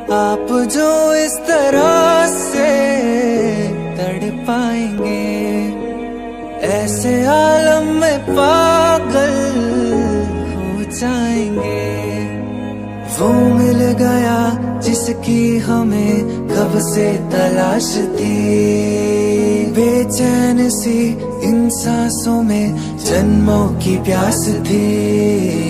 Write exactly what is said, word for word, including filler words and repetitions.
आप जो इस तरह से तड़पाएंगे, ऐसे आलम में पागल हो जाएंगे। वो मिल गया जिसकी हमें कब से तलाश थी, बेचैन सी इन सांसों में जन्मों की प्यास थी।